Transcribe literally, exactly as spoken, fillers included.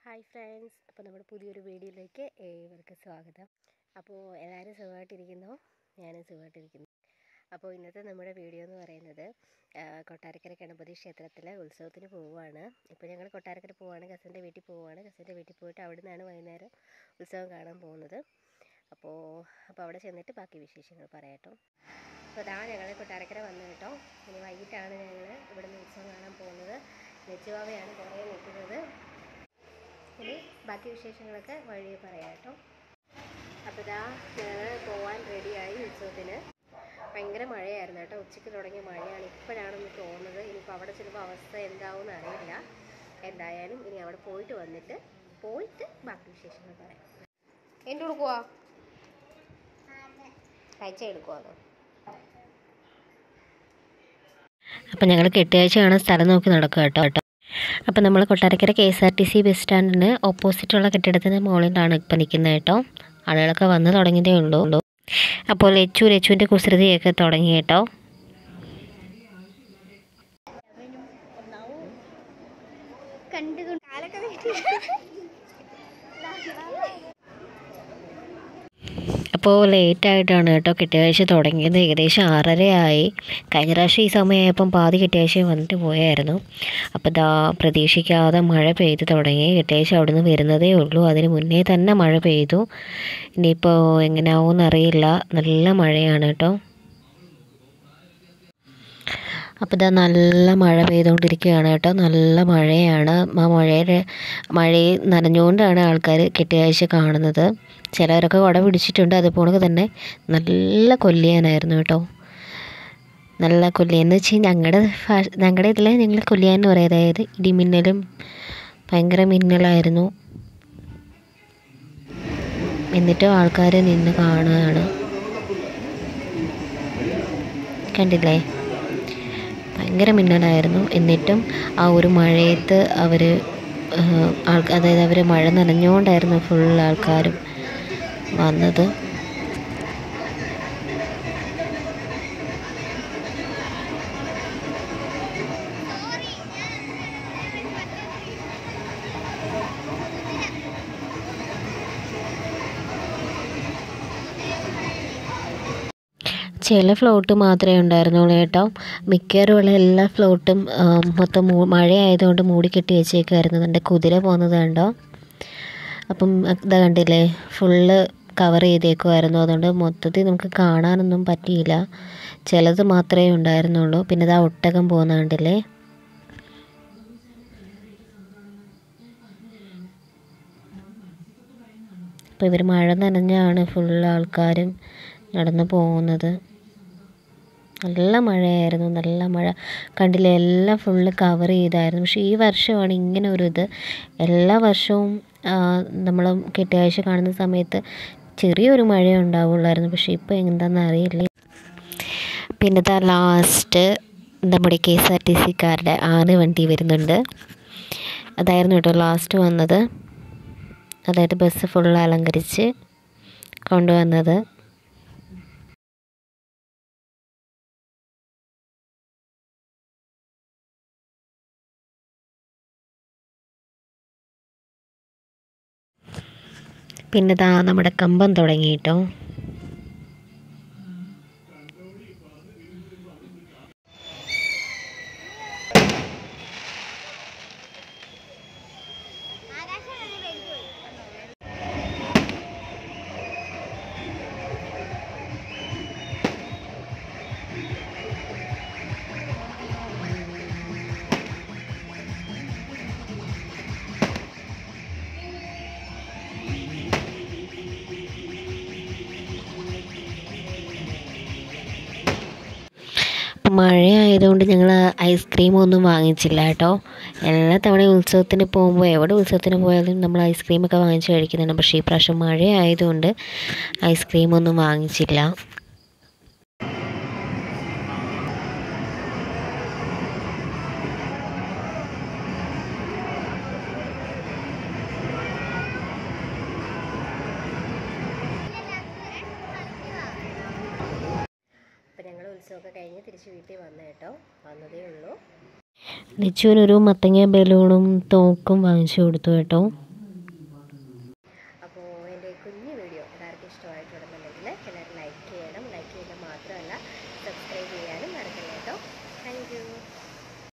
Hi friends, അപ്പോൾ നമ്മുടെ പുതിയൊരു വീഡിയോയിലേക്ക് ഏവർക്കും സ്വാഗതം. അപ്പോൾ എല്ലാവരും സുഖമായിട്ടിരിക്കുന്നു, ഞാനും സുഖമായിട്ടിരിക്കുന്നു. അപ്പോൾ ഇന്നത്തെ നമ്മുടെ വീഡിയോ എന്ന് പറയുന്നത് കൊട്ടാരക്കര ഗണപതി ക്ഷേത്രത്തിലെ ഉത്സവത്തിന് പോവുകയാണ്. ഇപ്പോൾ ഞങ്ങൾ കൊട്ടാരക്കര പോവുകയാണ്, കസിൻ്റെ വീട്ടിൽ പോവുകയാണ്. കസിൻ്റെ വീട്ടിൽ പോയിട്ട് അവിടെ നിന്നാണ് വൈകുന്നേരം ഉത്സവം കാണാൻ പോകുന്നത്. അപ്പോൾ അപ്പോൾ അവിടെ ചെന്നിട്ട് ബാക്കി വിശേഷങ്ങൾ പറയാട്ടോ. അപ്പോൾ അതാ ഞങ്ങൾ കൊട്ടാരക്കര വന്നു കേട്ടോ. ഇനി വൈകിട്ടാണ് ഞങ്ങൾ ഇവിടുന്ന് ഉത്സവം കാണാൻ പോകുന്നത്. നെച്ചുവാവയാണ് കുറേ നിൽക്കുന്നത്. ഇനി ബാക്കി വിശേഷങ്ങളൊക്കെ വഴി പറയാം കേട്ടോ. അപ്പോൾ ഇതാ ഞങ്ങൾ പോവാൻ റെഡിയായി ഉത്സവത്തിന്. ഭയങ്കര മഴയായിരുന്നു കേട്ടോ, ഉച്ചയ്ക്ക് തുടങ്ങിയ മഴയാണ്. ഇപ്പോഴാണെന്ന് തോന്നുന്നത്. ഇനിയിപ്പോൾ അവിടെ ചിലപ്പോൾ അവസ്ഥ എന്താവുമെന്ന് അറിയില്ല. എന്തായാലും ഇനി അവിടെ പോയിട്ട് വന്നിട്ട് പോയിട്ട് ബാക്കി വിശേഷങ്ങൾ പറയാം. എന്ത് കൊടുക്കുവാ? കഴിച്ച എടുക്കുവാന്നോ? അപ്പം ഞങ്ങൾ കെട്ടുകാഴ്ച കാണാൻ സ്ഥലം നോക്കി നടക്കുക കേട്ടോ കേട്ടോ അപ്പോൾ നമ്മൾ Kottarakkara K S R T C bus സ്റ്റാൻഡിന് ഓപ്പോസിറ്റുള്ള കെട്ടിടത്തിന് മുകളിലാണ് ഇപ്പം നിൽക്കുന്നത് കേട്ടോ. ആളുകളൊക്കെ വന്ന് തുടങ്ങിയതേ ഉള്ളൂ. അപ്പോൾ ലച്ചു ലച്ചുവിൻ്റെ കുസൃതിയൊക്കെ തുടങ്ങി കേട്ടോ. അപ്പോൾ ലേറ്റായിട്ടാണ് കേട്ടോ കെട്ടുകാഴ്ച തുടങ്ങിയത്. ഏകദേശം ആറരയായി. കഴിഞ്ഞ പ്രാവശ്യം ഈ സമയമായപ്പം പാതി കെട്ടുകാഴ്ച വന്നിട്ട് പോയായിരുന്നു. അപ്പോൾ ഇതാ പ്രതീക്ഷിക്കാതെ മഴ പെയ്ത് തുടങ്ങി. കെട്ടുകാഴ്ച അവിടെ നിന്ന് വരുന്നതേ ഉള്ളൂ. അതിന് മുന്നേ തന്നെ മഴ പെയ്തു. ഇനിയിപ്പോൾ എങ്ങനെയാവുമെന്ന് അറിയില്ല. നല്ല മഴയാണ് കേട്ടോ. അപ്പോൾ ഇതാ നല്ല മഴ പെയ്തുകൊണ്ടിരിക്കുകയാണ് കേട്ടോ. നല്ല മഴയാണ്. ആ മഴയുടെ മഴയിൽ നനഞ്ഞുകൊണ്ടാണ് ആൾക്കാർ കെട്ടുകാഴ്ച കാണുന്നത്. ചിലവരൊക്കെ കുട പിടിച്ചിട്ടുണ്ട്. അതുപോലെ തന്നെ നല്ല കൊല്ലിയാനായിരുന്നു കേട്ടോ. നല്ല കൊല്ലിയെന്ന് വെച്ചാൽ ഞങ്ങളുടെ ഭാഷ ഞങ്ങളുടെ ഇതിൽ ഞങ്ങൾ കൊല്ലിയാൻ എന്ന് പറയും. അതായത് ഇടിമിന്നലും ഭയങ്കര മിന്നലായിരുന്നു. എന്നിട്ടും ആൾക്കാർ നിന്ന് കാണുകയാണ്. കണ്ടില്ലേ, ഭയങ്കര മിന്നലായിരുന്നു. എന്നിട്ടും ആ ഒരു മഴയത്ത് അവർ ആൾ അതായത് അവർ മഴ നനഞ്ഞുകൊണ്ടായിരുന്നു ഫുൾ ആൾക്കാരും വന്നത്. ചില ഫ്ലോട്ട് മാത്രമേ ഉണ്ടായിരുന്നുള്ളൂ കേട്ടോ. മിക്കവാറുമുള്ള എല്ലാ ഫ്ലോട്ടും മൊത്തം മഴയായതുകൊണ്ട് മൂടിക്കെട്ടി വെച്ചേക്കായിരുന്നു. എൻ്റെ കുതിര പോകുന്നത് കണ്ടോ. അപ്പം ഇതാ കണ്ടില്ലേ, ഫുള്ള് കവർ ചെയ്തേക്കുമായിരുന്നു. അതുകൊണ്ട് മൊത്തത്തിൽ നമുക്ക് കാണാനൊന്നും പറ്റിയില്ല. ചിലത് മാത്രമേ ഉണ്ടായിരുന്നുള്ളൂ. പിന്നെ ഇതാ ഒട്ടകം പോകുന്ന കണ്ടില്ലേ. അപ്പോൾ ഇവർ മഴ നനഞ്ഞാണ് ഫുൾ ആൾക്കാരും നടന്നു പോകുന്നത്. നല്ല മഴയായിരുന്നു, നല്ല മഴ കണ്ടില്ലേ. എല്ലാം ഫുള്ള് കവർ ചെയ്തായിരുന്നു. പക്ഷേ ഈ വർഷമാണ് ഇങ്ങനെ ഒരു ഇത്. എല്ലാ വർഷവും നമ്മൾ കെട്ടുകാഴ്ച കാണുന്ന സമയത്ത് ചെറിയൊരു മഴ ഉണ്ടാവുള്ളായിരുന്നു. പക്ഷേ ഇപ്പോൾ എന്താണെന്ന് അറിയില്ല. പിന്നെ ദാ ലാസ്റ്റ് നമ്മുടെ കെ എസ് ആർ ടി സിക്കാരുടെ ആന വണ്ടി വരുന്നുണ്ട്. അതായിരുന്നു കേട്ടോ ലാസ്റ്റ് വന്നത്. അതായത് ബസ് ഫുള്ള് അലങ്കരിച്ച് കൊണ്ടുവന്നത്. പിന്നെ ദാ നമ്മുടെ കമ്പം തുടങ്ങി കേട്ടോ. മഴയായതുകൊണ്ട് ഞങ്ങൾ ഐസ്ക്രീമൊന്നും വാങ്ങിച്ചില്ല കേട്ടോ. എല്ലാ തവണയും ഉത്സവത്തിന് പോകുമ്പോൾ എവിടെ ഉത്സവത്തിന് പോയാലും നമ്മൾ ഐസ്ക്രീമൊക്കെ വാങ്ങിച്ച് കഴിക്കുന്നുണ്ട്. പക്ഷേ ഈ പ്രാവശ്യം മഴയായതുകൊണ്ട് ഐസ്ക്രീമൊന്നും വാങ്ങിച്ചില്ല. ഞങ്ങൾ ഉത്സവമൊക്കെ കഴിഞ്ഞ് തിരിച്ച് വീട്ടിൽ വന്നു കേട്ടോ. വന്നതേ ഉള്ളൂ. ലിച്ചുവിനൊരു മത്തങ്ങ ബലൂണും തോക്കും വാങ്ങിച്ചു കൊടുത്തു കേട്ടോ. അപ്പോൾ എൻ്റെ കുഞ്ഞു വീഡിയോ എല്ലാവർക്കും ഇഷ്ടമായിട്ടുണ്ടെന്നുണ്ടെങ്കിൽ എല്ലാവരും ലൈക്ക് ചെയ്യണം. ലൈക്ക് ചെയ്യുന്നത് മാത്രമല്ല സബ്സ്ക്രൈബ്